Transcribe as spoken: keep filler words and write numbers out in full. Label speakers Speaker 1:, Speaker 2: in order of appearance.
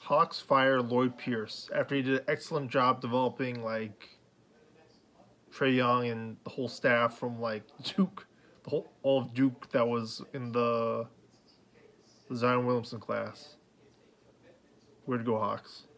Speaker 1: Hawks fire Lloyd Pierce after he did an excellent job developing like Trae Young and the whole staff from like Duke, the whole all of Duke that was in the, the Zion Williamson class. Where'd go Hawks?